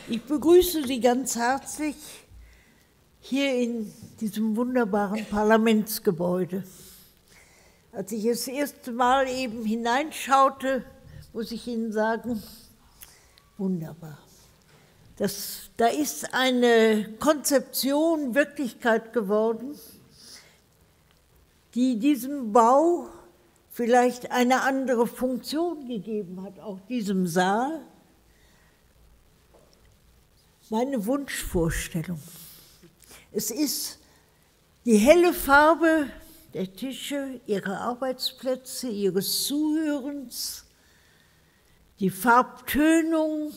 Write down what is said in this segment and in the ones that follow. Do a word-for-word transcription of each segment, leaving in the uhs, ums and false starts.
Ich begrüße Sie ganz herzlich hier in diesem wunderbaren Parlamentsgebäude. Als ich das erste Mal eben hineinschaute, muss ich Ihnen sagen, wunderbar. Das, da ist eine Konzeption Wirklichkeit geworden, die diesem Bau vielleicht eine andere Funktion gegeben hat, auch diesem Saal. Meine Wunschvorstellung. Es ist die helle Farbe der Tische, Ihrer Arbeitsplätze, Ihres Zuhörens, die Farbtönung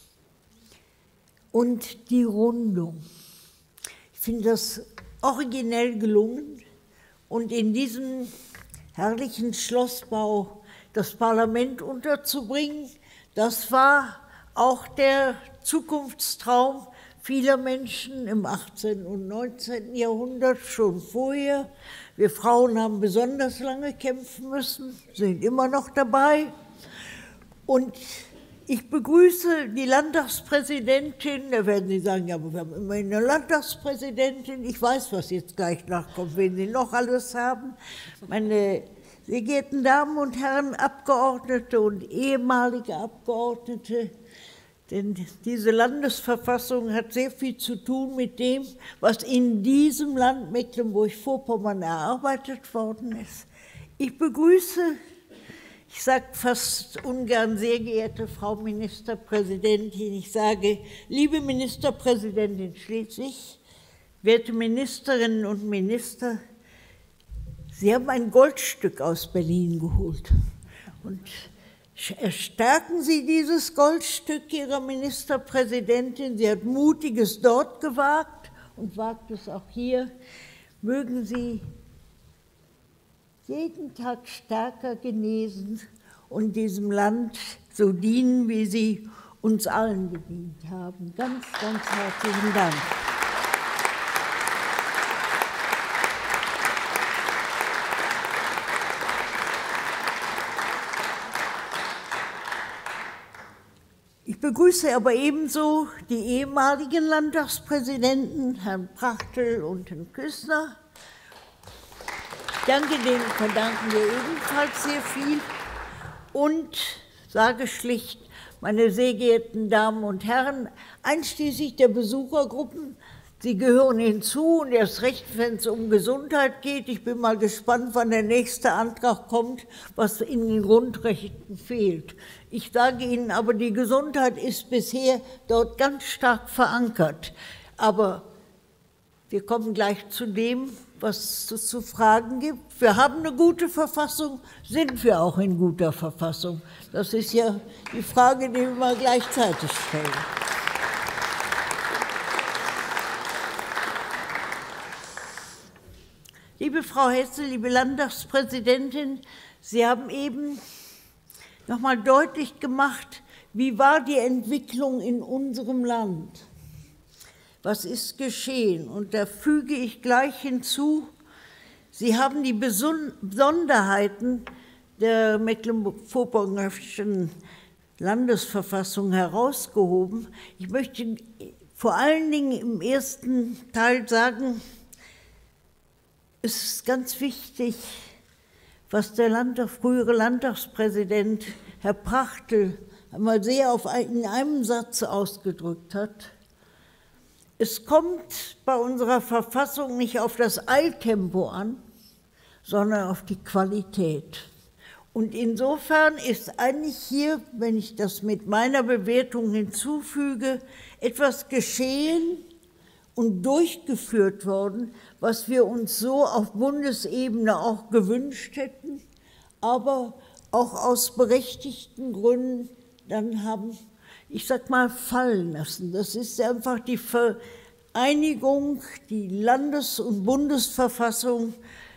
und die Rundung. Ich finde das originell gelungen und in diesem herrlichen Schlossbau das Parlament unterzubringen, das war auch der Zukunftstraum vieler Menschen im achtzehnten und neunzehnten Jahrhundert, schon vorher. Wir Frauen haben besonders lange kämpfen müssen, sind immer noch dabei. Und ich begrüße die Landtagspräsidentin, da werden Sie sagen, ja, aber wir haben immerhin eine Landtagspräsidentin. Ich weiß, was jetzt gleich nachkommt, wen Sie noch alles haben. Meine sehr geehrten Damen und Herren Abgeordnete und ehemalige Abgeordnete, denn diese Landesverfassung hat sehr viel zu tun mit dem, was in diesem Land Mecklenburg-Vorpommern erarbeitet worden ist. Ich begrüße, ich sage fast ungern sehr geehrte Frau Ministerpräsidentin, ich sage liebe Ministerpräsidentin Schleswig, werte Ministerinnen und Minister, Sie haben ein Goldstück aus Berlin geholt. Und stärken Sie dieses Goldstück Ihrer Ministerpräsidentin. Sie hat Mutiges dort gewagt und wagt es auch hier. Mögen Sie jeden Tag stärker genesen und diesem Land so dienen, wie Sie uns allen gedient haben. Ganz, ganz herzlichen Dank. Ich begrüße aber ebenso die ehemaligen Landtagspräsidenten, Herrn Prachtel und Herrn Küssner. Ich danke denen, verdanken wir ebenfalls sehr viel und sage schlicht, meine sehr geehrten Damen und Herren, einschließlich der Besuchergruppen, Sie gehören hinzu und erst recht, wenn es um Gesundheit geht. Ich bin mal gespannt, wann der nächste Antrag kommt, was in den Grundrechten fehlt. Ich sage Ihnen aber, die Gesundheit ist bisher dort ganz stark verankert. Aber wir kommen gleich zu dem, was es zu fragen gibt. Wir haben eine gute Verfassung, sind wir auch in guter Verfassung? Das ist ja die Frage, die wir mal gleichzeitig stellen. Liebe Frau Hesse, liebe Landtagspräsidentin, Sie haben eben noch mal deutlich gemacht, wie war die Entwicklung in unserem Land? Was ist geschehen? Und da füge ich gleich hinzu, Sie haben die Besonderheiten der Mecklenburg-Vorpommernischen Landesverfassung herausgehoben. Ich möchte vor allen Dingen im ersten Teil sagen, es ist ganz wichtig, was der Landtag, frühere Landtagspräsident Herr Prachtel einmal sehr auf ein, in einem Satz ausgedrückt hat. Es kommt bei unserer Verfassung nicht auf das Eiltempo an, sondern auf die Qualität. Und insofern ist eigentlich hier, wenn ich das mit meiner Bewertung hinzufüge, etwas geschehen und durchgeführt worden, was wir uns so auf Bundesebene auch gewünscht hätten, aber auch aus berechtigten Gründen dann haben, ich sag mal, fallen lassen. Das ist einfach die Vereinigung, die Landes- und Bundesverfassung.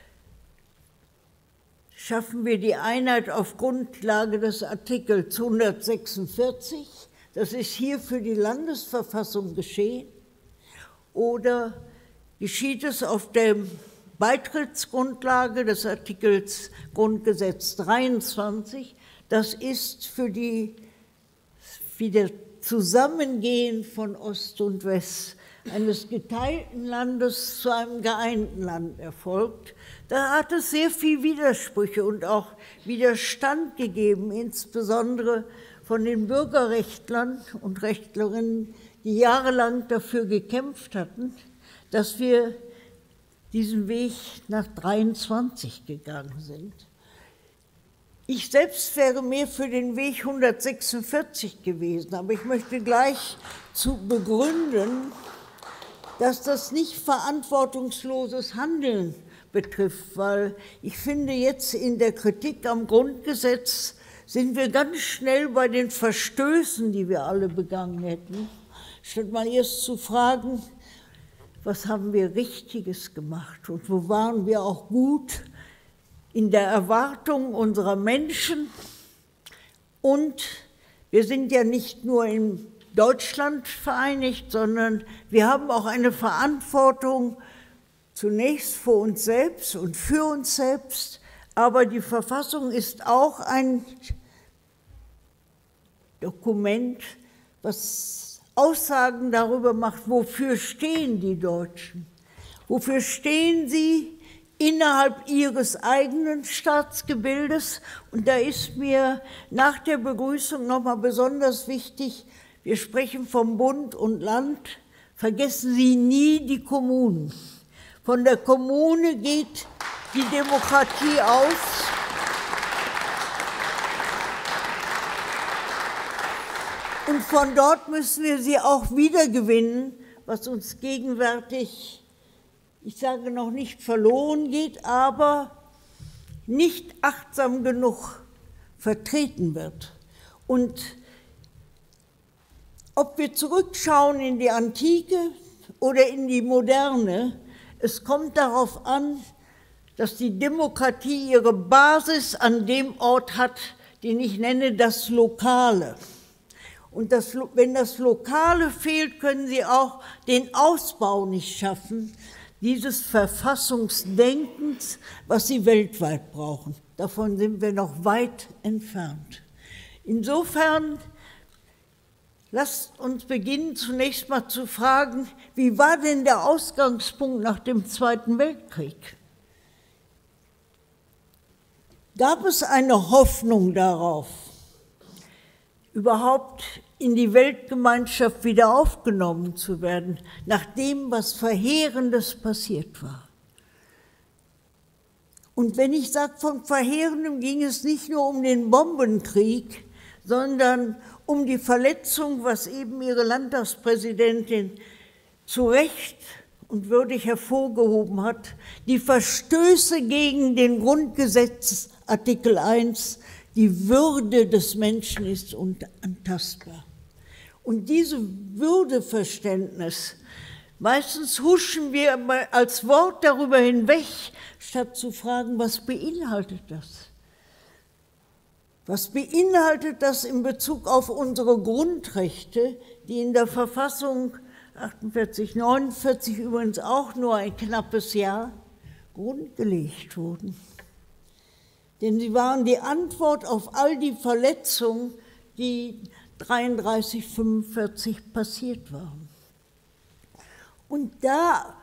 Schaffen wir die Einheit auf Grundlage des Artikels hundertsechsundvierzig. Das ist hier für die Landesverfassung geschehen. Oder geschieht es auf der Beitrittsgrundlage des Artikels Grundgesetz dreiundzwanzig? Das ist für die, wie der Zusammengehen von Ost und West, eines geteilten Landes zu einem geeinten Land erfolgt. Da hat es sehr viel Widersprüche und auch Widerstand gegeben, insbesondere von den Bürgerrechtlern und Rechtlerinnen, die jahrelang dafür gekämpft hatten, dass wir diesen Weg nach dreiundzwanzig gegangen sind. Ich selbst wäre mehr für den Weg hundertsechsundvierzig gewesen, aber ich möchte gleich zu begründen, dass das nicht verantwortungsloses Handeln betrifft, weil ich finde, jetzt in der Kritik am Grundgesetz sind wir ganz schnell bei den Verstößen, die wir alle begangen hätten, statt mal erst zu fragen, was haben wir Richtiges gemacht und wo waren wir auch gut in der Erwartung unserer Menschen. Und wir sind ja nicht nur in Deutschland vereinigt, sondern wir haben auch eine Verantwortung zunächst vor uns selbst und für uns selbst, aber die Verfassung ist auch ein Dokument, was Aussagen darüber macht, wofür stehen die Deutschen, wofür stehen sie innerhalb ihres eigenen Staatsgebildes. Und da ist mir nach der Begrüßung nochmal besonders wichtig, wir sprechen vom Bund und Land, vergessen Sie nie die Kommunen. Von der Kommune geht die Demokratie aus. Und von dort müssen wir sie auch wiedergewinnen, was uns gegenwärtig, ich sage noch nicht verloren geht, aber nicht achtsam genug vertreten wird. Und ob wir zurückschauen in die Antike oder in die Moderne, es kommt darauf an, dass die Demokratie ihre Basis an dem Ort hat, den ich nenne das Lokale. Und das, wenn das Lokale fehlt, können Sie auch den Ausbau nicht schaffen, dieses Verfassungsdenkens, was Sie weltweit brauchen. Davon sind wir noch weit entfernt. Insofern lasst uns beginnen, zunächst mal zu fragen, wie war denn der Ausgangspunkt nach dem Zweiten Weltkrieg? Gab es eine Hoffnung darauf, überhaupt in die Weltgemeinschaft wieder aufgenommen zu werden, nach dem, was Verheerendes passiert war? Und wenn ich sage, von Verheerendem ging es nicht nur um den Bombenkrieg, sondern um die Verletzung, was eben Ihre Landtagspräsidentin zu Recht und würdig hervorgehoben hat, die Verstöße gegen den Grundgesetz Artikel eins, die Würde des Menschen ist unantastbar. Und dieses Würdeverständnis, meistens huschen wir als Wort darüber hinweg, statt zu fragen, was beinhaltet das? Was beinhaltet das in Bezug auf unsere Grundrechte, die in der Verfassung achtundvierzig, neunundvierzig übrigens auch nur ein knappes Jahr grundgelegt wurden? Denn sie waren die Antwort auf all die Verletzungen, die dreiunddreißig, fünfundvierzig passiert waren. Und da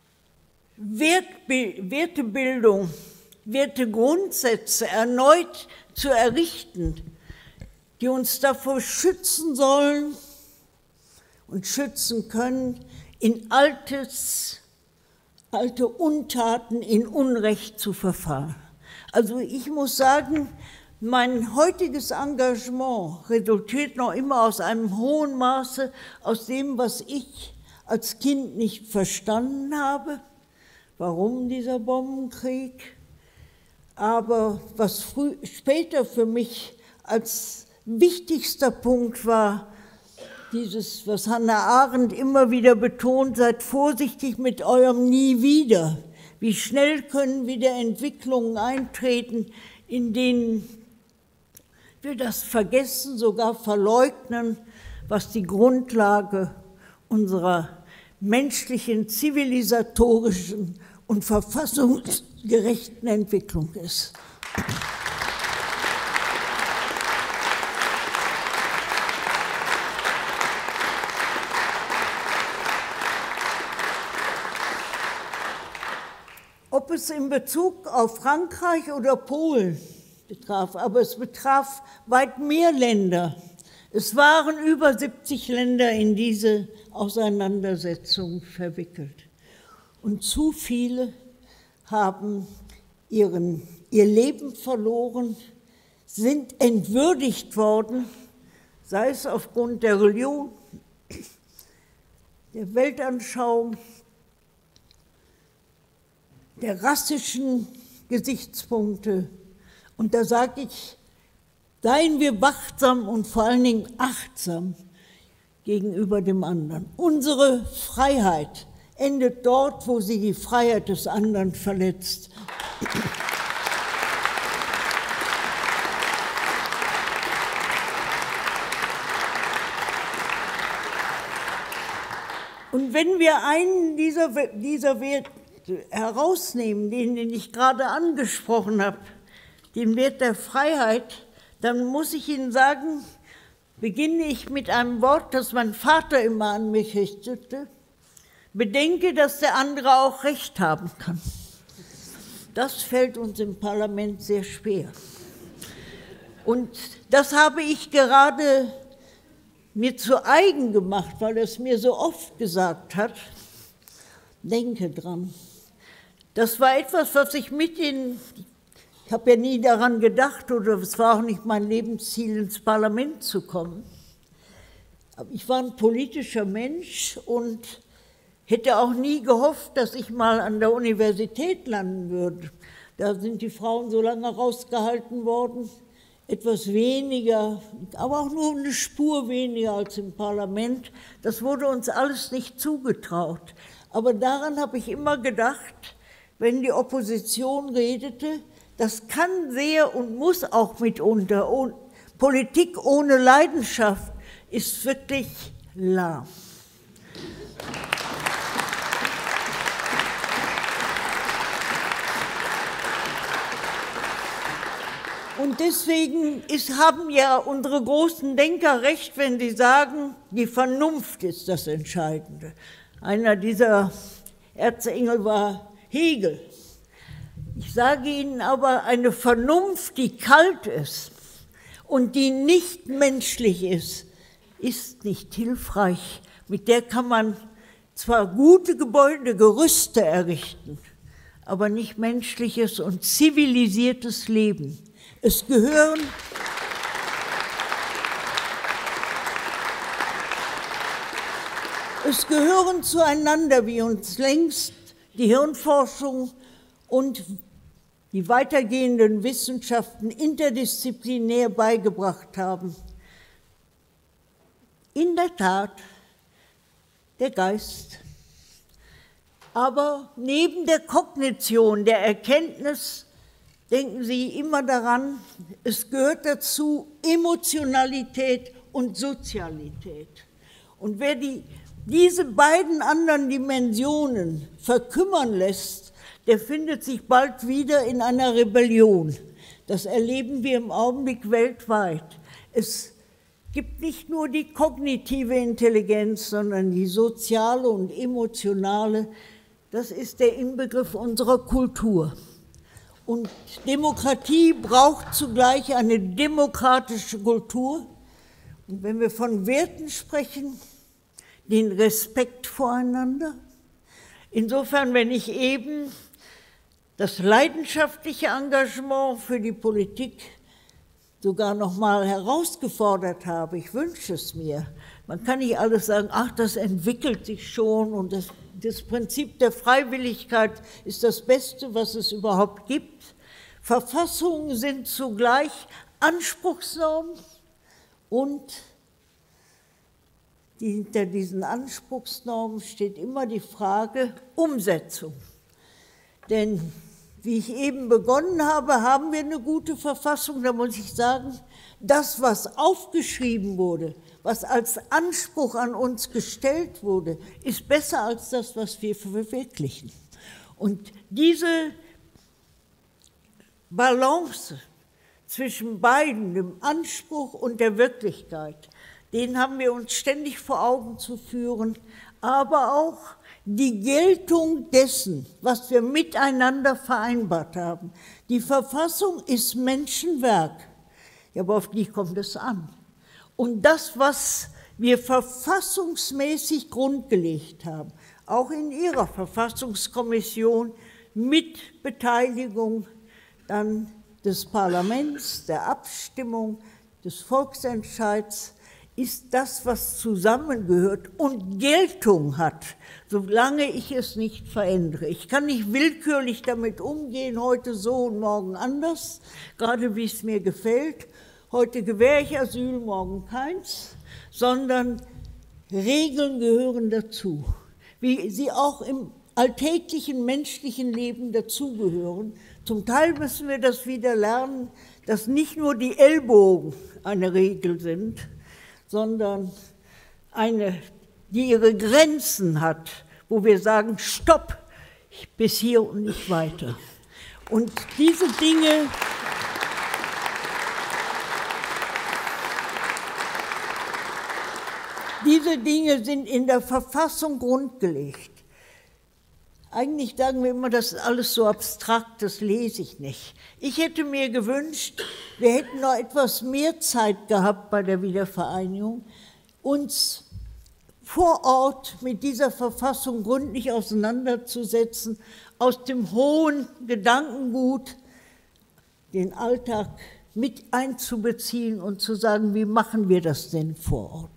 Wertebildung, Wertegrundsätze erneut zu errichten, die uns davor schützen sollen und schützen können, in altes, alte Untaten, in Unrecht zu verfallen. Also ich muss sagen, mein heutiges Engagement resultiert noch immer aus einem hohen Maße aus dem, was ich als Kind nicht verstanden habe, warum dieser Bombenkrieg, aber was früh, später für mich als wichtigster Punkt war, dieses, was Hannah Arendt immer wieder betont, seid vorsichtig mit eurem Nie wieder. Wie schnell können wieder Entwicklungen eintreten, in denen wir das vergessen, sogar verleugnen, was die Grundlage unserer menschlichen, zivilisatorischen und verfassungsgerechten Entwicklung ist. ob es in Bezug auf Frankreich oder Polen betraf, aber es betraf weit mehr Länder. Es waren über siebzig Länder in diese Auseinandersetzung verwickelt. Und zu viele haben ihren, ihr Leben verloren, sind entwürdigt worden, sei es aufgrund der Religion, der Weltanschauung, der rassischen Gesichtspunkte. Und da sage ich, seien wir wachsam und vor allen Dingen achtsam gegenüber dem anderen. Unsere Freiheit endet dort, wo sie die Freiheit des anderen verletzt. Und wenn wir einen dieser, dieser Werte herausnehmen, den, den ich gerade angesprochen habe, den Wert der Freiheit, dann muss ich Ihnen sagen, beginne ich mit einem Wort, das mein Vater immer an mich richtete: Bedenke, dass der andere auch Recht haben kann. Das fällt uns im Parlament sehr schwer. Und das habe ich gerade mir zu eigen gemacht, weil er es mir so oft gesagt hat. Denke dran. Das war etwas, was ich mit in, ich habe ja nie daran gedacht, oder es war auch nicht mein Lebensziel, ins Parlament zu kommen. Aber ich war ein politischer Mensch und hätte auch nie gehofft, dass ich mal an der Universität landen würde. Da sind die Frauen so lange rausgehalten worden, etwas weniger, aber auch nur eine Spur weniger als im Parlament. Das wurde uns alles nicht zugetraut. Aber daran habe ich immer gedacht, wenn die Opposition redete, das kann sehr und muss auch mitunter. Politik ohne Leidenschaft ist wirklich lahm. Und deswegen ist, haben ja unsere großen Denker recht, wenn sie sagen, die Vernunft ist das Entscheidende. Einer dieser Erzengel war Hegel. Ich sage Ihnen aber, eine Vernunft, die kalt ist und die nicht menschlich ist, ist nicht hilfreich. Mit der kann man zwar gute Gebäude, Gerüste errichten, aber nicht menschliches und zivilisiertes Leben. Es gehören, es gehören zueinander, wie uns längst die Hirnforschung und die weitergehenden Wissenschaften interdisziplinär beigebracht haben. In der Tat der Geist, aber neben der Kognition, der Erkenntnis, denken Sie immer daran, es gehört dazu Emotionalität und Sozialität. Und wer die, diese beiden anderen Dimensionen verkümmern lässt, der findet sich bald wieder in einer Rebellion. Das erleben wir im Augenblick weltweit. Es gibt nicht nur die kognitive Intelligenz, sondern die soziale und emotionale. Das ist der Inbegriff unserer Kultur. Und Demokratie braucht zugleich eine demokratische Kultur. Und wenn wir von Werten sprechen, den Respekt voreinander. Insofern, wenn ich eben das leidenschaftliche Engagement für die Politik sogar noch mal herausgefordert habe, ich wünsche es mir. Man kann nicht alles sagen, ach, das entwickelt sich schon und das, das Prinzip der Freiwilligkeit ist das Beste, was es überhaupt gibt. Verfassungen sind zugleich Anspruchsnormen und hinter diesen Anspruchsnormen steht immer die Frage Umsetzung. Denn wie ich eben begonnen habe, haben wir eine gute Verfassung. Da muss ich sagen, das, was aufgeschrieben wurde, was als Anspruch an uns gestellt wurde, ist besser als das, was wir verwirklichen. Und diese Balance zwischen beiden, dem Anspruch und der Wirklichkeit, den haben wir uns ständig vor Augen zu führen, aber auch die Geltung dessen, was wir miteinander vereinbart haben. Die Verfassung ist Menschenwerk, ja, aber auf die kommt es an. Und das, was wir verfassungsmäßig grundgelegt haben, auch in Ihrer Verfassungskommission mit Beteiligung dann des Parlaments, der Abstimmung, des Volksentscheids, ist das, was zusammengehört und Geltung hat, solange ich es nicht verändere. Ich kann nicht willkürlich damit umgehen, heute so und morgen anders, gerade wie es mir gefällt. Heute gewähre ich Asyl, morgen keins, sondern Regeln gehören dazu, wie sie auch im alltäglichen menschlichen Leben dazugehören. Zum Teil müssen wir das wieder lernen, dass nicht nur die Ellbogen eine Regel sind, sondern eine, die ihre Grenzen hat, wo wir sagen, stopp, bis hier und nicht weiter. Und diese Dinge, diese Dinge sind in der Verfassung grundgelegt. Eigentlich sagen wir immer, das ist alles so abstrakt, das lese ich nicht. Ich hätte mir gewünscht, wir hätten noch etwas mehr Zeit gehabt bei der Wiedervereinigung, uns vor Ort mit dieser Verfassung gründlich auseinanderzusetzen, aus dem hohen Gedankengut den Alltag mit einzubeziehen und zu sagen, wie machen wir das denn vor Ort?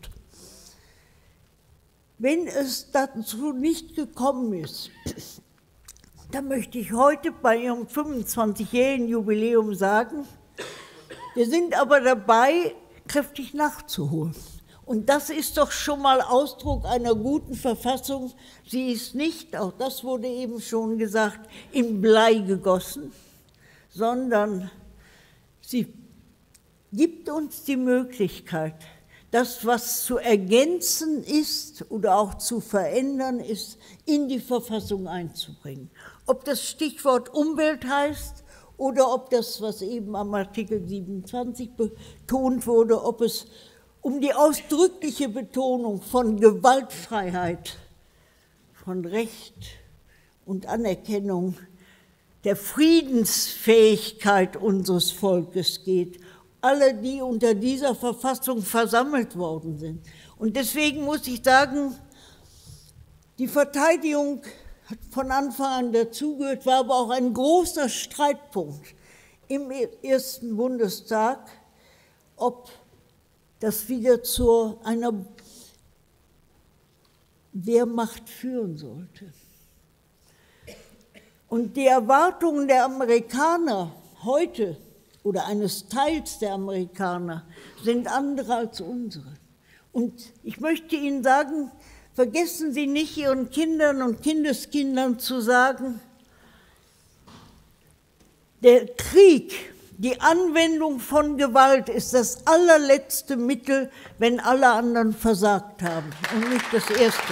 Wenn es dazu nicht gekommen ist, dann möchte ich heute bei Ihrem fünfundzwanzigjährigen Jubiläum sagen, wir sind aber dabei, kräftig nachzuholen. Und das ist doch schon mal Ausdruck einer guten Verfassung. Sie ist nicht, auch das wurde eben schon gesagt, in Blei gegossen, sondern sie gibt uns die Möglichkeit, das, was zu ergänzen ist oder auch zu verändern ist, in die Verfassung einzubringen. Ob das Stichwort Umwelt heißt oder ob das, was eben am Artikel siebenundzwanzig betont wurde, ob es um die ausdrückliche Betonung von Gewaltfreiheit, von Recht und Anerkennung der Friedensfähigkeit unseres Volkes geht, alle, die unter dieser Verfassung versammelt worden sind. Und deswegen muss ich sagen, die Verteidigung hat von Anfang an dazugehört, war aber auch ein großer Streitpunkt im ersten Bundestag, ob das wieder zu einer Wehrmacht führen sollte. Und die Erwartungen der Amerikaner heute oder eines Teils der Amerikaner sind andere als unsere. Und ich möchte Ihnen sagen, vergessen Sie nicht, Ihren Kindern und Kindeskindern zu sagen, der Krieg, die Anwendung von Gewalt ist das allerletzte Mittel, wenn alle anderen versagt haben und nicht das erste.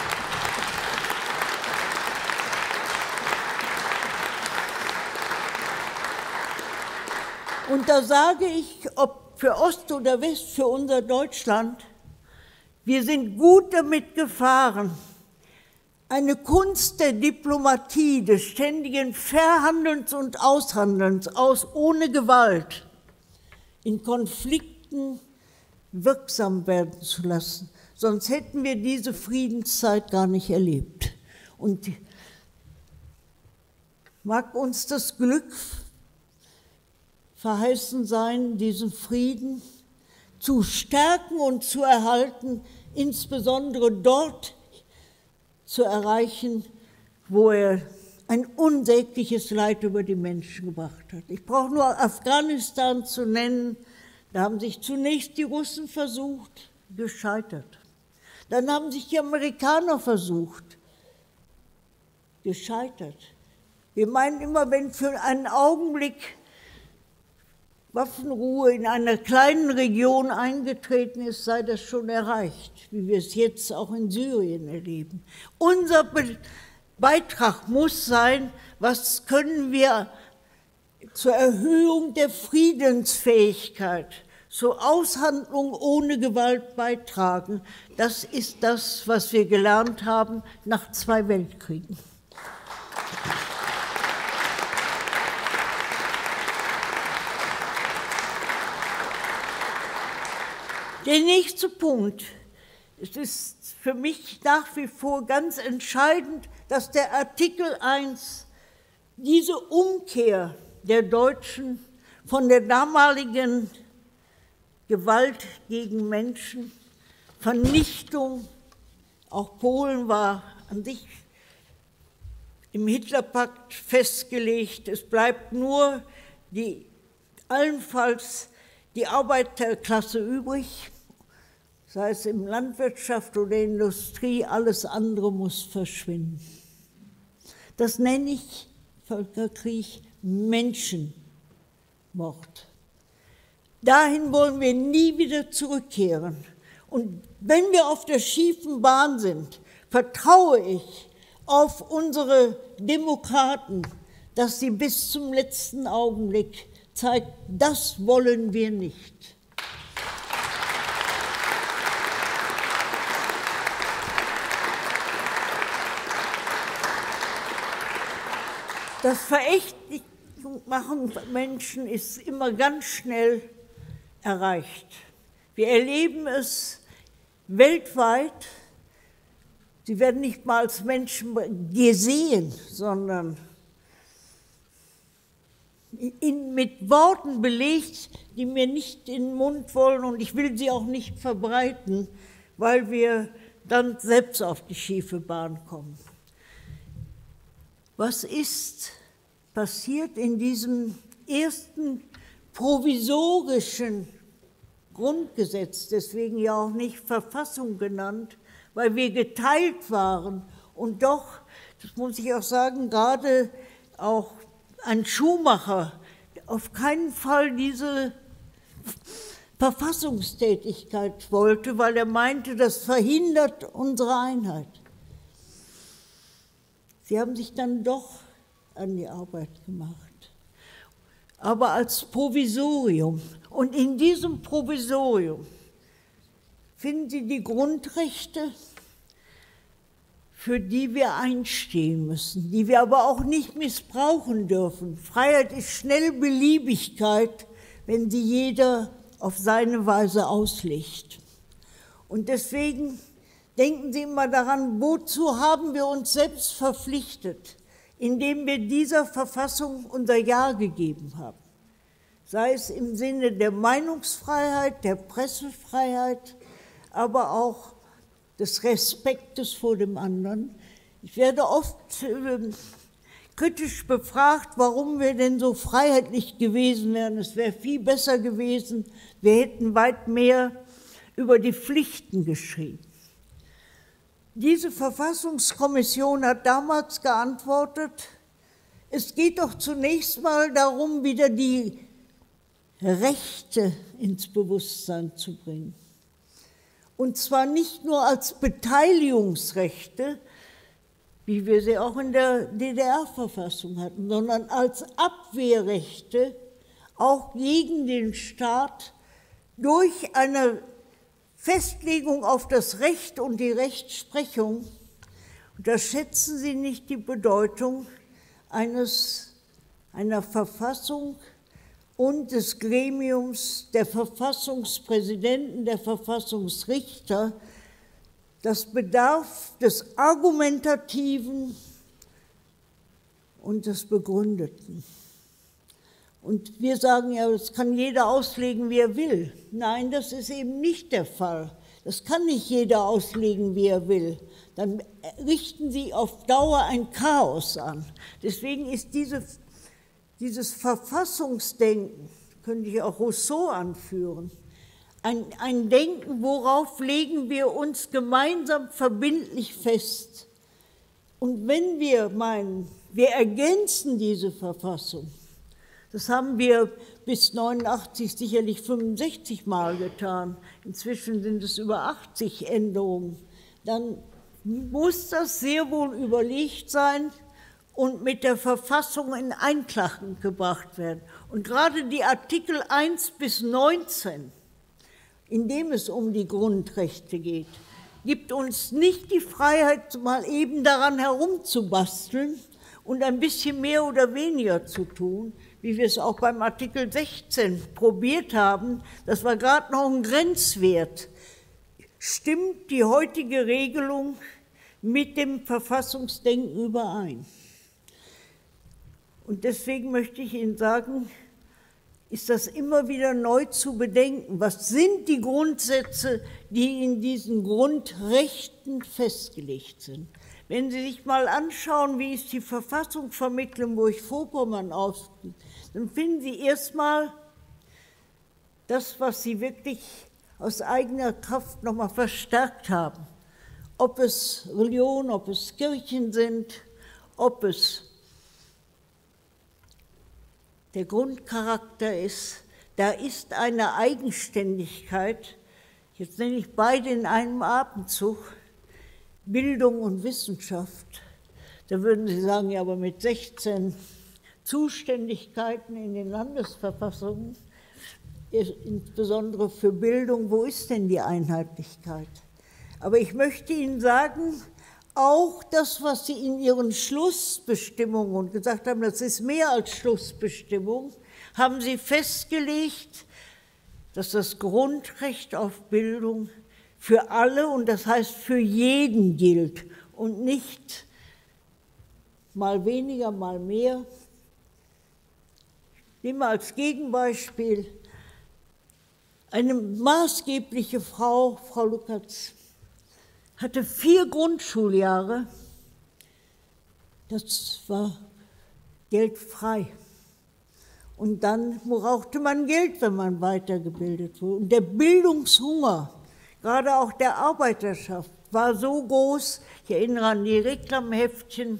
Und da sage ich, ob für Ost oder West, für unser Deutschland, wir sind gut damit gefahren, eine Kunst der Diplomatie, des ständigen Verhandelns und Aushandelns aus ohne Gewalt in Konflikten wirksam werden zu lassen. Sonst hätten wir diese Friedenszeit gar nicht erlebt. Und mag uns das Glück verheißen sein, diesen Frieden zu stärken und zu erhalten, insbesondere dort zu erreichen, wo er ein unsägliches Leid über die Menschen gebracht hat. Ich brauche nur Afghanistan zu nennen. Da haben sich zunächst die Russen versucht, gescheitert. Dann haben sich die Amerikaner versucht, gescheitert. Wir meinen immer, wenn für einen Augenblick Waffenruhe in einer kleinen Region eingetreten ist, sei das schon erreicht, wie wir es jetzt auch in Syrien erleben. Unser Be- Beitrag muss sein, was können wir zur Erhöhung der Friedensfähigkeit zur Aushandlung ohne Gewalt beitragen. Das ist das, was wir gelernt haben nach zwei Weltkriegen. Der nächste Punkt. Es ist für mich nach wie vor ganz entscheidend, dass der Artikel eins diese Umkehr der Deutschen von der damaligen Gewalt gegen Menschen, Vernichtung, auch Polen war an sich im Hitlerpakt festgelegt, es bleibt nur die, allenfalls die Arbeiterklasse übrig, sei es in Landwirtschaft oder Industrie, alles andere muss verschwinden. Das nenne ich Völkerkrieg, Menschenmord. Dahin wollen wir nie wieder zurückkehren. Und wenn wir auf der schiefen Bahn sind, vertraue ich auf unsere Demokraten, dass sie bis zum letzten Augenblick zeigen, das wollen wir nicht. Das Verächtlichmachen von Menschen ist immer ganz schnell erreicht. Wir erleben es weltweit. Sie werden nicht mal als Menschen gesehen, sondern in, mit Worten belegt, die mir nicht in den Mund wollen, und ich will sie auch nicht verbreiten, weil wir dann selbst auf die schiefe Bahn kommen. Was ist passiert in diesem ersten provisorischen Grundgesetz, deswegen ja auch nicht Verfassung genannt, weil wir geteilt waren und doch, das muss ich auch sagen, gerade auch ein Schumacher auf keinen Fall diese Verfassungstätigkeit wollte, weil er meinte, das verhindert unsere Einheit. Sie haben sich dann doch an die Arbeit gemacht, aber als Provisorium. Und in diesem Provisorium finden Sie die Grundrechte, für die wir einstehen müssen, die wir aber auch nicht missbrauchen dürfen. Freiheit ist schnell Beliebigkeit, wenn sie jeder auf seine Weise auslegt. Und deswegen denken Sie immer daran, wozu haben wir uns selbst verpflichtet, indem wir dieser Verfassung unser Ja gegeben haben. Sei es im Sinne der Meinungsfreiheit, der Pressefreiheit, aber auch des Respektes vor dem anderen. Ich werde oft äh, kritisch befragt, warum wir denn so freiheitlich gewesen wären. Es wäre viel besser gewesen, wir hätten weit mehr über die Pflichten geschrieben. Diese Verfassungskommission hat damals geantwortet, es geht doch zunächst mal darum, wieder die Rechte ins Bewusstsein zu bringen. Und zwar nicht nur als Beteiligungsrechte, wie wir sie auch in der D D R-Verfassung hatten, sondern als Abwehrrechte auch gegen den Staat durch eine Festlegung auf das Recht und die Rechtsprechung. Unterschätzen Sie nicht die Bedeutung eines, einer Verfassung und des Gremiums der Verfassungspräsidenten, der Verfassungsrichter. Das bedarf des Argumentativen und des Begründeten. Und wir sagen ja, das kann jeder auslegen, wie er will. Nein, das ist eben nicht der Fall. Das kann nicht jeder auslegen, wie er will. Dann richten Sie auf Dauer ein Chaos an. Deswegen ist diese, dieses Verfassungsdenken, könnte ich auch Rousseau anführen, ein, ein Denken, worauf legen wir uns gemeinsam verbindlich fest. Und wenn wir meinen, wir ergänzen diese Verfassung, das haben wir bis neunundachtzig sicherlich fünfundsechzig Mal getan. Inzwischen sind es über achtzig Änderungen. Dann muss das sehr wohl überlegt sein und mit der Verfassung in Einklang gebracht werden. Und gerade die Artikel eins bis neunzehn in dem es um die Grundrechte geht, gibt uns nicht die Freiheit, mal eben daran herumzubasteln und ein bisschen mehr oder weniger zu tun, wie wir es auch beim Artikel sechzehn probiert haben. Das war gerade noch ein Grenzwert. Stimmt die heutige Regelung mit dem Verfassungsdenken überein? Und deswegen möchte ich Ihnen sagen, ist das immer wieder neu zu bedenken. Was sind die Grundsätze, die in diesen Grundrechten festgelegt sind? Wenn Sie sich mal anschauen, wie ist die Verfassung von Mecklenburg-Vorpommern aus, dann finden Sie erstmal das, was Sie wirklich aus eigener Kraft nochmal verstärkt haben. Ob es Religion, ob es Kirchen sind, ob es der Grundcharakter ist, da ist eine Eigenständigkeit, jetzt nenne ich beide in einem Atemzug, Bildung und Wissenschaft. Da würden Sie sagen, ja, aber mit sechzehn Zuständigkeiten in den Landesverfassungen, insbesondere für Bildung, wo ist denn die Einheitlichkeit? Aber ich möchte Ihnen sagen, auch das, was Sie in Ihren Schlussbestimmungen gesagt haben, das ist mehr als Schlussbestimmung, haben Sie festgelegt, dass das Grundrecht auf Bildung für alle, und das heißt für jeden, gilt und nicht mal weniger, mal mehr. Ich nehme als Gegenbeispiel eine maßgebliche Frau, Frau Lukatz, hatte vier Grundschuljahre, das war geldfrei. Und dann brauchte man Geld, wenn man weitergebildet wurde. Und der Bildungshunger, gerade auch der Arbeiterschaft, war so groß, ich erinnere an die Reklamheftchen,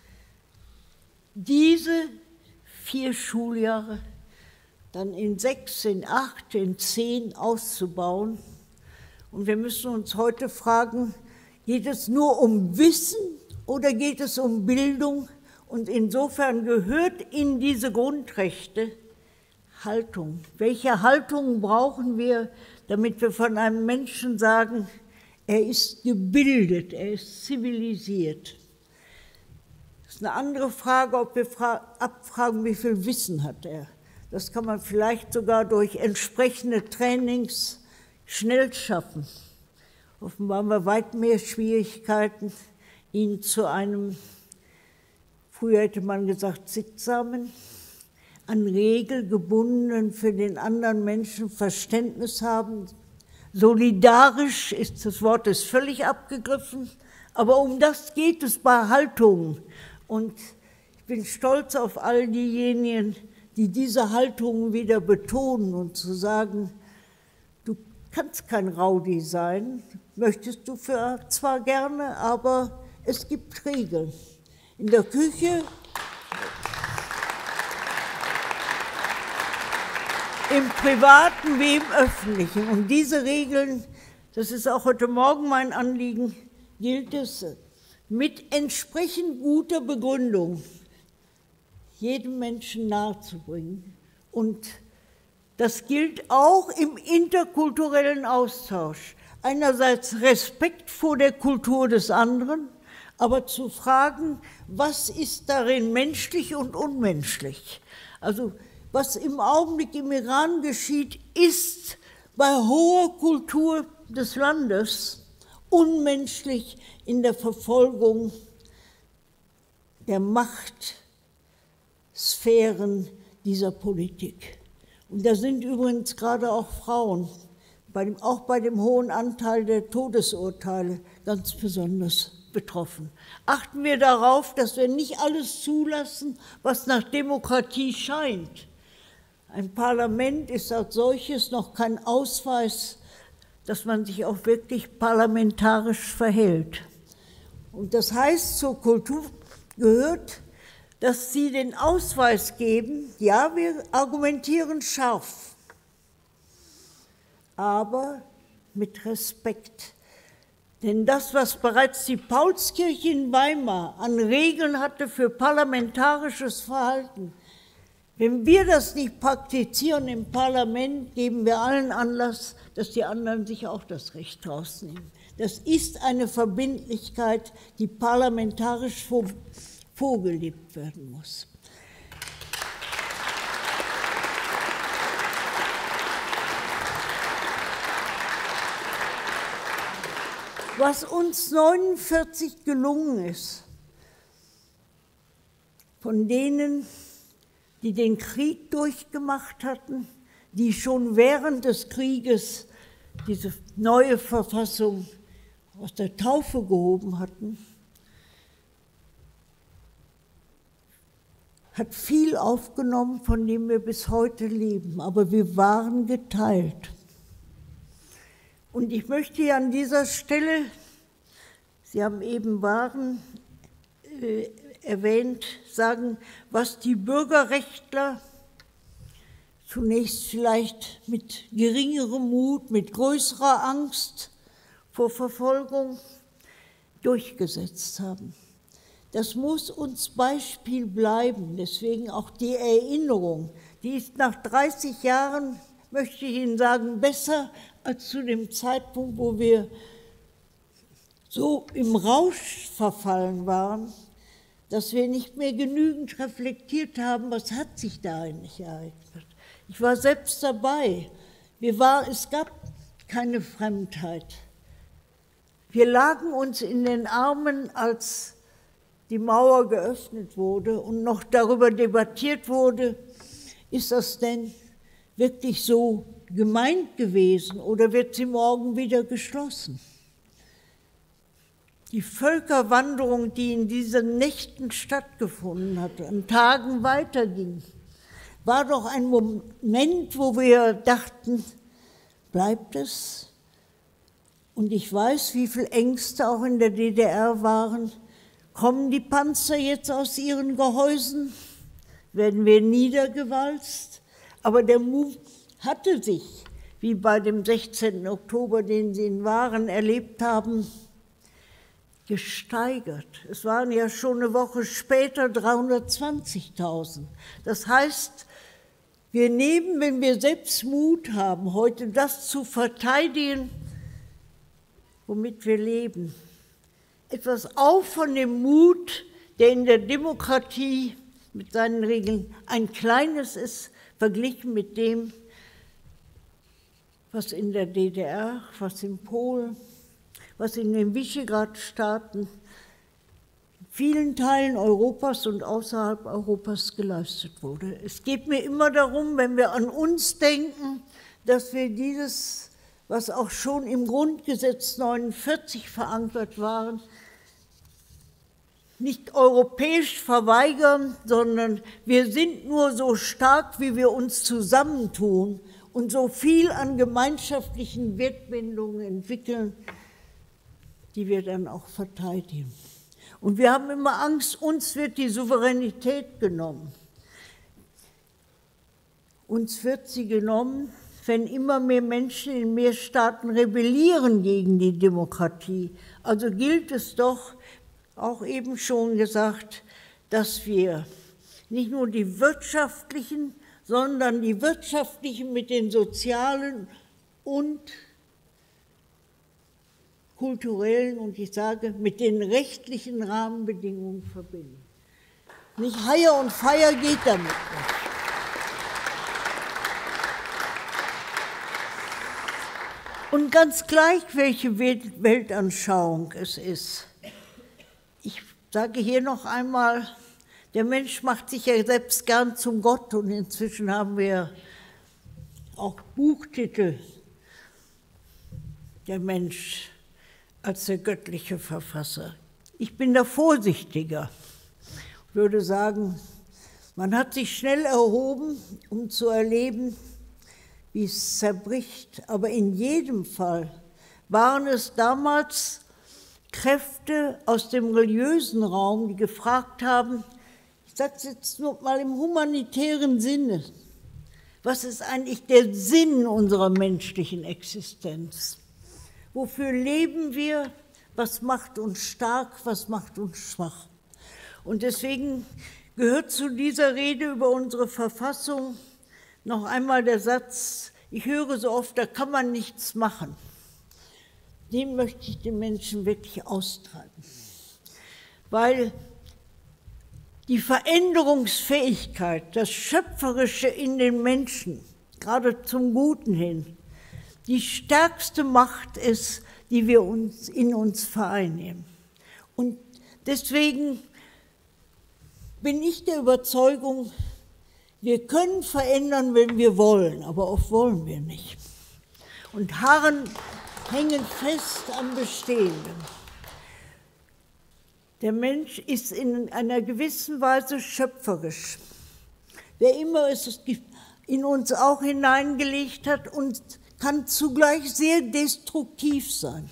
diese vier Schuljahre dann in sechs, in acht, in zehn auszubauen. Und wir müssen uns heute fragen, geht es nur um Wissen oder geht es um Bildung? Und insofern gehört in diese Grundrechte Haltung. Welche Haltung brauchen wir, damit wir von einem Menschen sagen, er ist gebildet, er ist zivilisiert? Das ist eine andere Frage, ob wir abfragen, wie viel Wissen hat er. Das kann man vielleicht sogar durch entsprechende Trainings schnell schaffen. Offenbar haben wir weit mehr Schwierigkeiten, ihn zu einem, früher hätte man gesagt, sittsamen, an Regeln gebundenen, für den anderen Menschen Verständnis haben. Solidarisch ist das Wort, ist völlig abgegriffen, aber um das geht es bei Haltungen. Und ich bin stolz auf all diejenigen, die diese Haltungen wieder betonen und zu sagen, du kannst kein Rowdy sein, möchtest du für zwar gerne, aber es gibt Regeln. In der Küche, im Privaten wie im Öffentlichen. Und diese Regeln, das ist auch heute Morgen mein Anliegen, gilt es mit entsprechend guter Begründung jedem Menschen nahezubringen. Und das gilt auch im interkulturellen Austausch. Einerseits Respekt vor der Kultur des anderen, aber zu fragen, was ist darin menschlich und unmenschlich? Also was im Augenblick im Iran geschieht, ist bei hoher Kultur des Landes unmenschlich in der Verfolgung der Machtsphären dieser Politik. Und da sind übrigens gerade auch Frauen, bei dem, auch bei dem hohen Anteil der Todesurteile, ganz besonders betroffen. Achten wir darauf, dass wir nicht alles zulassen, was nach Demokratie scheint. Ein Parlament ist als solches noch kein Ausweis, dass man sich auch wirklich parlamentarisch verhält. Und das heißt, zur Kultur gehört, dass Sie den Ausweis geben, ja, wir argumentieren scharf, aber mit Respekt. Denn das, was bereits die Paulskirche in Weimar an Regeln hatte für parlamentarisches Verhalten, wenn wir das nicht praktizieren im Parlament, geben wir allen Anlass, dass die anderen sich auch das Recht rausnehmen. Das ist eine Verbindlichkeit, die parlamentarisch vorgelebt werden muss. Was uns neunundvierzig gelungen ist, von denen, die den Krieg durchgemacht hatten, die schon während des Krieges diese neue Verfassung aus der Taufe gehoben hatten, hat viel aufgenommen, von dem wir bis heute leben. Aber wir waren geteilt. Und ich möchte hier an dieser Stelle, Sie haben eben Waren äh, erwähnt, sagen, was die Bürgerrechtler zunächst vielleicht mit geringerem Mut, mit größerer Angst vor Verfolgung durchgesetzt haben. Das muss uns Beispiel bleiben, deswegen auch die Erinnerung. Die ist nach dreißig Jahren, möchte ich Ihnen sagen, besser als zu dem Zeitpunkt, wo wir so im Rausch verfallen waren, dass wir nicht mehr genügend reflektiert haben, was hat sich da eigentlich ereignet. Ich war selbst dabei. Wir war, es gab keine Fremdheit. Wir lagen uns in den Armen, als die Mauer geöffnet wurde und noch darüber debattiert wurde, ist das denn wirklich so gemeint gewesen oder wird sie morgen wieder geschlossen? Die Völkerwanderung, die in diesen Nächten stattgefunden hat, an Tagen weiterging, war doch ein Moment, wo wir dachten, bleibt es? Und ich weiß, wie viele Ängste auch in der D D R waren. Kommen die Panzer jetzt aus ihren Gehäusen? Werden wir niedergewalzt? Aber der Mut hatte sich, wie bei dem sechzehnten Oktober, den Sie in Waren erlebt haben, gesteigert. Es waren ja schon eine Woche später dreihundertzwanzigtausend. Das heißt, wir nehmen, wenn wir selbst Mut haben, heute das zu verteidigen, womit wir leben, etwas auf von dem Mut, der in der Demokratie mit seinen Regeln ein kleines ist, verglichen mit dem, was in der D D R, was in Polen, was in den Visegrad-Staaten, in vielen Teilen Europas und außerhalb Europas geleistet wurde. Es geht mir immer darum, wenn wir an uns denken, dass wir dieses, was auch schon im Grundgesetz neunundvierzig verankert war, nicht europäisch verweigern, sondern wir sind nur so stark, wie wir uns zusammentun und so viel an gemeinschaftlichen Wertbindungen entwickeln, die wir dann auch verteidigen. Und wir haben immer Angst, uns wird die Souveränität genommen. Uns wird sie genommen, wenn immer mehr Menschen in mehr Staaten rebellieren gegen die Demokratie. Also gilt es doch, auch eben schon gesagt, dass wir nicht nur die wirtschaftlichen, sondern die wirtschaftlichen mit den sozialen und kulturellen und ich sage mit den rechtlichen Rahmenbedingungen verbinden. Nicht Hire und Fire geht damit nicht. Und ganz gleich, welche Weltanschauung es ist. Ich sage hier noch einmal, der Mensch macht sich ja selbst gern zum Gott und inzwischen haben wir auch Buchtitel, der Mensch als der göttliche Verfasser. Ich bin da vorsichtiger, würde sagen, man hat sich schnell erhoben, um zu erleben, wie es zerbricht. Aber in jedem Fall waren es damals Kräfte aus dem religiösen Raum, die gefragt haben, ich sage es jetzt nur mal im humanitären Sinne, was ist eigentlich der Sinn unserer menschlichen Existenz? Wofür leben wir? Was macht uns stark? Was macht uns schwach? Und deswegen gehört zu dieser Rede über unsere Verfassung noch einmal der Satz, Ich höre so oft, da kann man nichts machen. Den möchte ich den Menschen wirklich austreiben. Weil die Veränderungsfähigkeit, das Schöpferische in den Menschen, gerade zum Guten hin, die stärkste Macht ist, die wir uns in uns vereinnehmen. Und deswegen bin ich der Überzeugung, wir können verändern, wenn wir wollen, aber oft wollen wir nicht. Und harren, hängen fest am Bestehenden. Der Mensch ist in einer gewissen Weise schöpferisch. Wer immer es in uns auch hineingelegt hat und kann zugleich sehr destruktiv sein.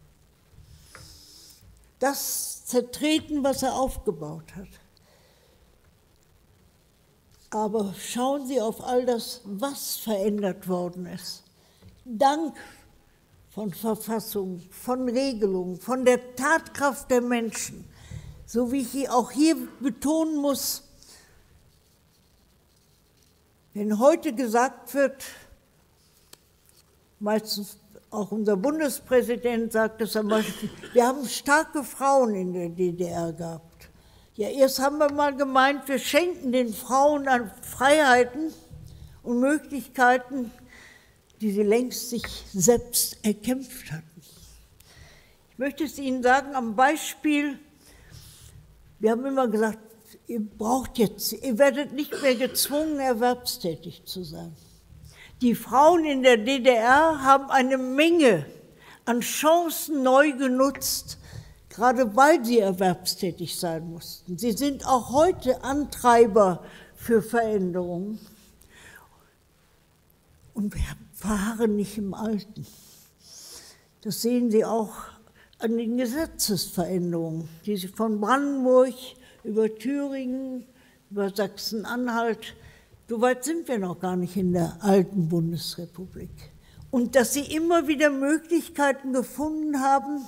Das zertreten, was er aufgebaut hat. Aber schauen Sie auf all das, was verändert worden ist. Dank von Verfassung, von Regelungen, von der Tatkraft der Menschen. So wie ich auch hier betonen muss, wenn heute gesagt wird, meistens auch unser Bundespräsident sagt es zum Beispiel, wir haben starke Frauen in der D D R gehabt. Ja, erst haben wir mal gemeint, wir schenken den Frauen an Freiheiten und Möglichkeiten, die sie längst sich selbst erkämpft hatten. Ich möchte es Ihnen sagen am Beispiel, wir haben immer gesagt, ihr braucht jetzt, ihr werdet nicht mehr gezwungen, erwerbstätig zu sein. Die Frauen in der D D R haben eine Menge an Chancen neu genutzt, gerade weil sie erwerbstätig sein mussten. Sie sind auch heute Antreiber für Veränderungen. Und wir verharren nicht im Alten. Das sehen Sie auch an den Gesetzesveränderungen, die sie von Brandenburg über Thüringen, über Sachsen-Anhalt, so weit sind wir noch gar nicht in der alten Bundesrepublik. Und dass sie immer wieder Möglichkeiten gefunden haben,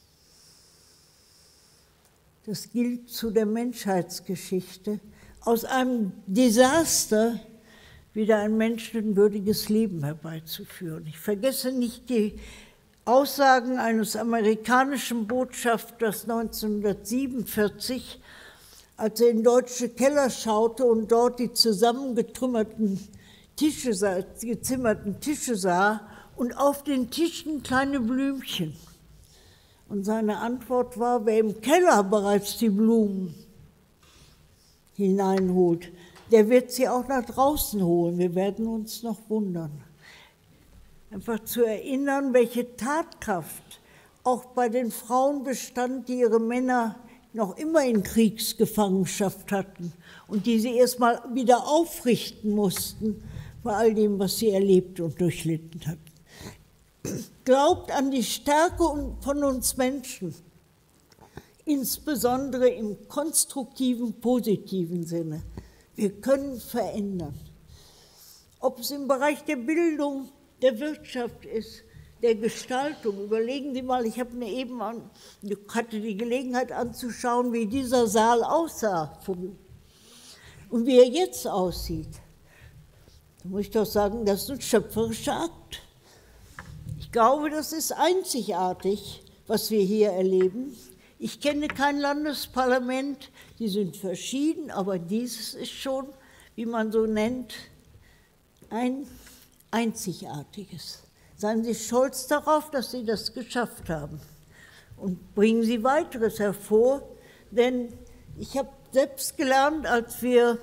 das gilt zu der Menschheitsgeschichte, aus einem Desaster wieder ein menschenwürdiges Leben herbeizuführen. Ich vergesse nicht die Aussagen eines amerikanischen Botschafters neunzehnhundertsiebenundvierzig, als er in deutsche Keller schaute und dort die zusammengetrümmerten Tische sah, gezimmerten Tische sah und auf den Tischen kleine Blümchen. Und seine Antwort war, wer im Keller bereits die Blumen hineinholt, der wird sie auch nach draußen holen. Wir werden uns noch wundern. Einfach zu erinnern, welche Tatkraft auch bei den Frauen bestand, die ihre Männer noch immer in Kriegsgefangenschaft hatten und die sie erst mal wieder aufrichten mussten bei all dem, was sie erlebt und durchlitten hatten. Glaubt an die Stärke von uns Menschen, insbesondere im konstruktiven, positiven Sinne. Wir können verändern. Ob es im Bereich der Bildung, der Wirtschaft ist, der Gestaltung. Überlegen Sie mal, ich habe mir eben an, hatte die Gelegenheit anzuschauen, wie dieser Saal aussah und wie er jetzt aussieht. Da muss ich doch sagen, das ist ein schöpferischer Akt. Ich glaube, das ist einzigartig, was wir hier erleben. Ich kenne kein Landesparlament, die sind verschieden, aber dieses ist schon, wie man so nennt, ein einzigartiges. Seien Sie stolz darauf, dass Sie das geschafft haben und bringen Sie weiteres hervor, denn ich habe selbst gelernt, als wir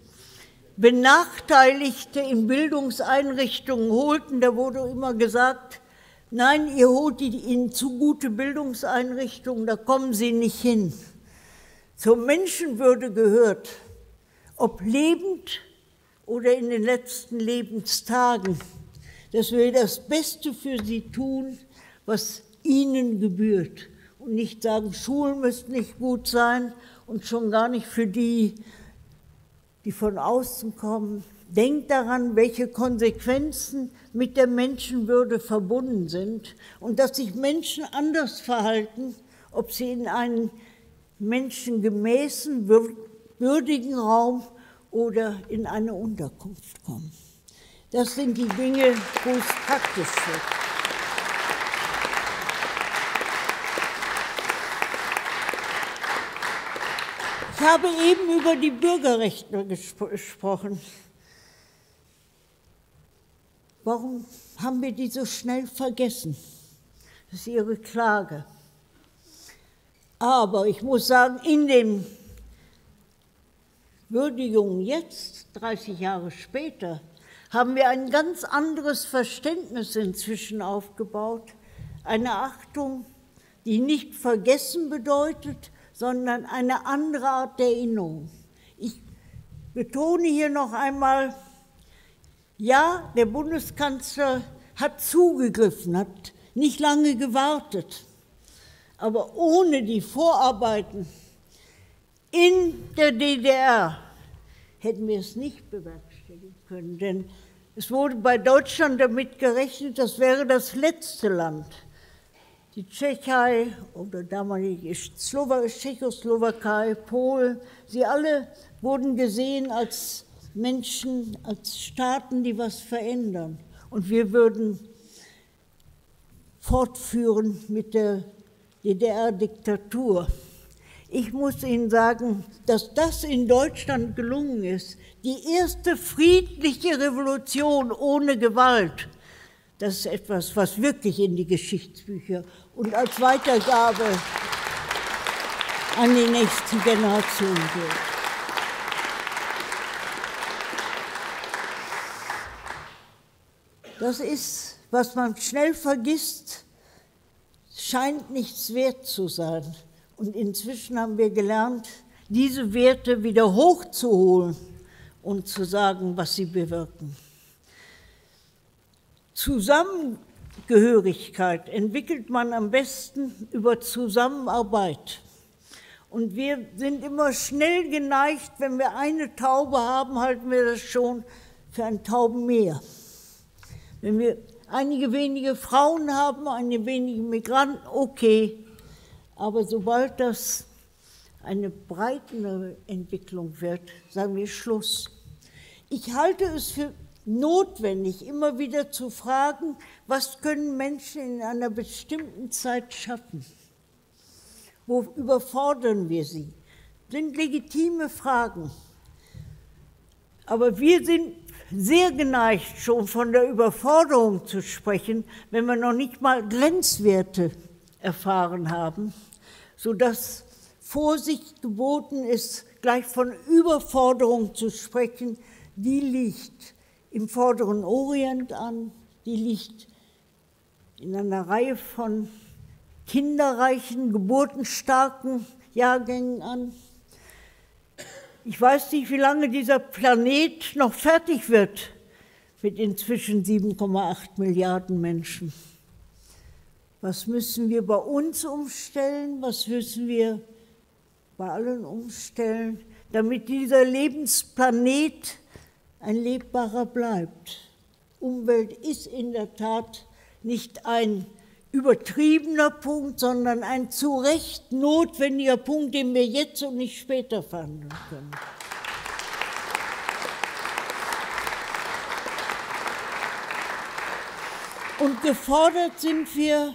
Benachteiligte in Bildungseinrichtungen holten, da wurde immer gesagt, nein, ihr holt die in zu gute Bildungseinrichtungen, da kommen sie nicht hin. Zur Menschenwürde gehört, ob lebend oder in den letzten Lebenstagen, dass wir das Beste für sie tun, was ihnen gebührt. Und nicht sagen, Schulen müssen nicht gut sein und schon gar nicht für die, die von außen kommen. Denkt daran, welche Konsequenzen mit der Menschenwürde verbunden sind und dass sich Menschen anders verhalten, ob sie in einen menschengemäßen, würdigen Raum oder in eine Unterkunft kommen. Das sind die Dinge, wo es praktisch wird. Ich habe eben über die Bürgerrechte gespro- gesprochen. Warum haben wir die so schnell vergessen? Das ist Ihre Klage. Aber ich muss sagen, in den Würdigungen jetzt, dreißig Jahre später, haben wir ein ganz anderes Verständnis inzwischen aufgebaut. Eine Achtung, die nicht vergessen bedeutet, sondern eine andere Art der Erinnerung. Ich betone hier noch einmal, ja, der Bundeskanzler hat zugegriffen, hat nicht lange gewartet, aber ohne die Vorarbeiten in der D D R hätten wir es nicht bewerkstelligen können, denn es wurde bei Deutschland damit gerechnet, das wäre das letzte Land. Die Tschechei oder damalige Tschechoslowakei, Polen, sie alle wurden gesehen als Menschen, als Staaten, die was verändern. Und wir würden fortführen mit der D D R-Diktatur. Ich muss Ihnen sagen, dass das in Deutschland gelungen ist, die erste friedliche Revolution ohne Gewalt, das ist etwas, was wirklich in die Geschichtsbücher und als Weitergabe an die nächsten Generationen geht. Das ist, was man schnell vergisst, scheint nichts wert zu sein. Und inzwischen haben wir gelernt, diese Werte wieder hochzuholen und zu sagen, was sie bewirken. Zusammengehörigkeit entwickelt man am besten über Zusammenarbeit. Und wir sind immer schnell geneigt, wenn wir eine Taube haben, halten wir das schon für ein Taubenmeer. Wenn wir einige wenige Frauen haben, einige wenige Migranten, okay. Aber sobald das eine breitere Entwicklung wird, sagen wir Schluss. Ich halte es für notwendig, immer wieder zu fragen, was können Menschen in einer bestimmten Zeit schaffen? Wo überfordern wir sie? Das sind legitime Fragen. Aber wir sind sehr geneigt, schon von der Überforderung zu sprechen, wenn wir noch nicht mal Grenzwerte erfahren haben, sodass Vorsicht geboten ist, gleich von Überforderung zu sprechen. Die liegt im Vorderen Orient an, die liegt in einer Reihe von kinderreichen, geburtenstarken Jahrgängen an. Ich weiß nicht, wie lange dieser Planet noch fertig wird mit inzwischen sieben Komma acht Milliarden Menschen. Was müssen wir bei uns umstellen? Was müssen wir bei allen umstellen, damit dieser Lebensplanet ein lebbarer bleibt? Umwelt ist in der Tat nicht ein übertriebener Punkt, sondern ein zu Recht notwendiger Punkt, den wir jetzt und nicht später verhandeln können. Und gefordert sind wir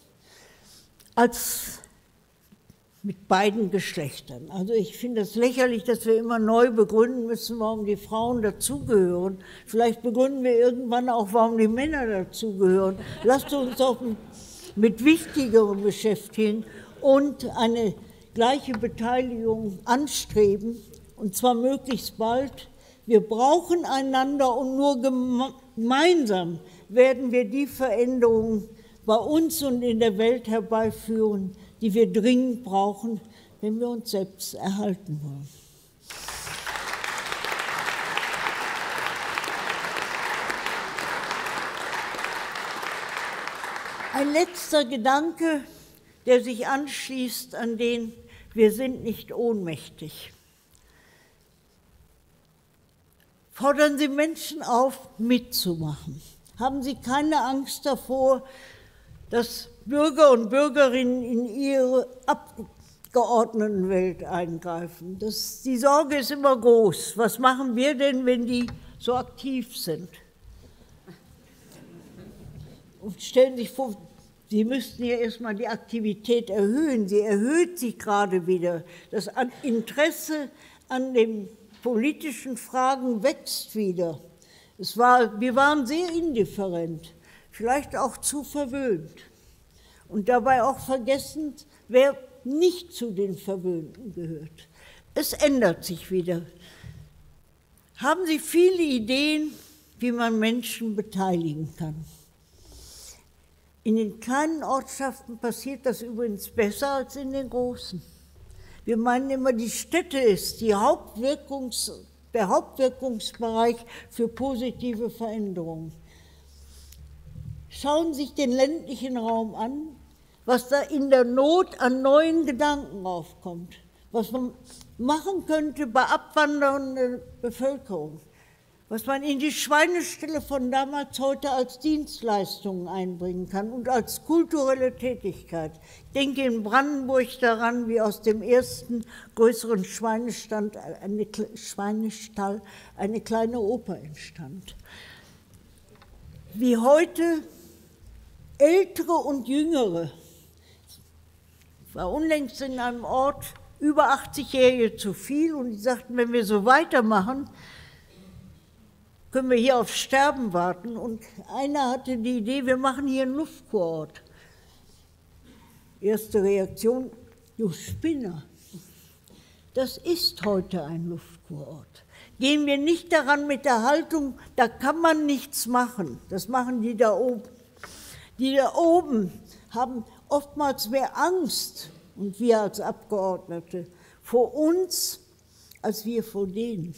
als mit beiden Geschlechtern. Also ich finde es lächerlich, dass wir immer neu begründen müssen, warum die Frauen dazugehören. Vielleicht begründen wir irgendwann auch, warum die Männer dazugehören. Lasst uns doch mit Wichtigerem beschäftigen und eine gleiche Beteiligung anstreben, und zwar möglichst bald. Wir brauchen einander und nur gemeinsam werden wir die Veränderungen bei uns und in der Welt herbeiführen, die wir dringend brauchen, wenn wir uns selbst erhalten wollen. Ein letzter Gedanke, der sich anschließt an den, wir sind nicht ohnmächtig. Fordern Sie Menschen auf, mitzumachen. Haben Sie keine Angst davor, dass Bürger und Bürgerinnen in ihre Abgeordnetenwelt eingreifen. Das, die Sorge ist immer groß. Was machen wir denn, wenn die so aktiv sind? und stellen sich vor, Sie müssten ja erstmal die Aktivität erhöhen. Sie erhöht sich gerade wieder. Das Interesse an den politischen Fragen wächst wieder. Es war, wir waren sehr indifferent, vielleicht auch zu verwöhnt. Und dabei auch vergessend, wer nicht zu den Verwöhnten gehört. Es ändert sich wieder. Haben Sie viele Ideen, wie man Menschen beteiligen kann? In den kleinen Ortschaften passiert das übrigens besser als in den großen. Wir meinen immer, die Städte ist die Hauptwirkungs, der Hauptwirkungsbereich für positive Veränderungen. Schauen Sie sich den ländlichen Raum an, was da in der Not an neuen Gedanken aufkommt, was man machen könnte bei abwandernder Bevölkerung, was man in die Schweineställe von damals heute als Dienstleistungen einbringen kann und als kulturelle Tätigkeit. Ich denke in Brandenburg daran, wie aus dem ersten größeren Schweinestand, eine, Schweinestall eine kleine Oper entstand. Wie heute Ältere und Jüngere, ich war unlängst in einem Ort, über achtzigjährige zu viel, und die sagten, wenn wir so weitermachen, können wir hier auf Sterben warten. Und einer hatte die Idee, wir machen hier einen Luftkurort. Erste Reaktion, du Spinner. Das ist heute ein Luftkurort. Gehen wir nicht daran mit der Haltung, da kann man nichts machen. Das machen die da oben. Die da oben haben oftmals mehr Angst, und wir als Abgeordnete, vor uns, als wir vor denen.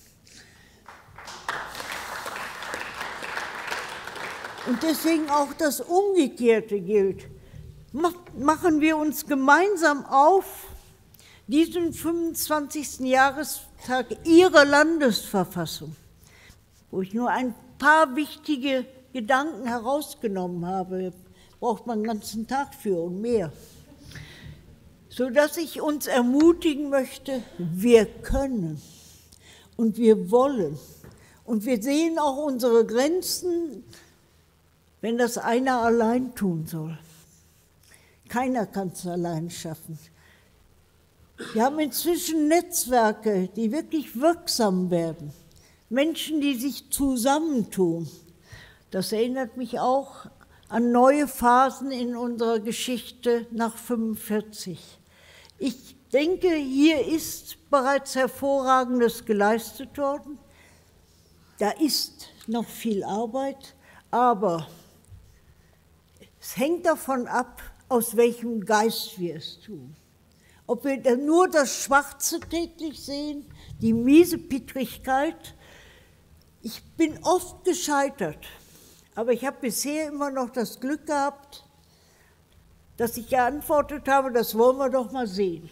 Und deswegen auch das Umgekehrte gilt. Machen wir uns gemeinsam auf, diesen fünfundzwanzigsten Jahrestag Ihrer Landesverfassung, wo ich nur ein paar wichtige Gedanken herausgenommen habe, braucht man einen ganzen Tag für und mehr, sodass ich uns ermutigen möchte, wir können und wir wollen. Und wir sehen auch unsere Grenzen, wenn das einer allein tun soll. Keiner kann es allein schaffen. Wir haben inzwischen Netzwerke, die wirklich wirksam werden. Menschen, die sich zusammentun. Das erinnert mich auch an neue Phasen in unserer Geschichte nach fünfundvierzig. Ich denke, hier ist bereits Hervorragendes geleistet worden. Da ist noch viel Arbeit, aber es hängt davon ab, aus welchem Geist wir es tun. Ob wir nur das Schwarze täglich sehen, die Miesepietrigkeit. Ich bin oft gescheitert, aber ich habe bisher immer noch das Glück gehabt, dass ich geantwortet habe, das wollen wir doch mal sehen.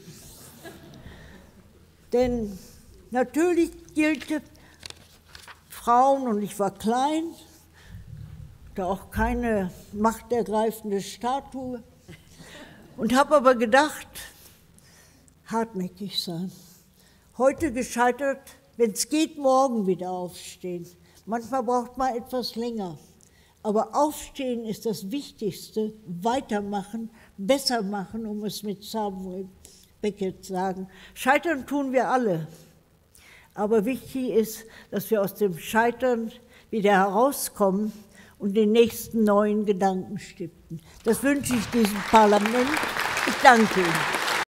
Denn natürlich gilt, Frauen, und ich war klein, da auch keine machtergreifende Statue, und habe aber gedacht, hartnäckig sein. Heute gescheitert, wenn es geht, morgen wieder aufstehen. Manchmal braucht man etwas länger. Aber aufstehen ist das Wichtigste, weitermachen, besser machen, um es mit Samuel Beckett zu sagen. Scheitern tun wir alle. Aber wichtig ist, dass wir aus dem Scheitern wieder herauskommen und den nächsten neuen Gedanken stiften. Das wünsche ich diesem Parlament. Ich danke Ihnen.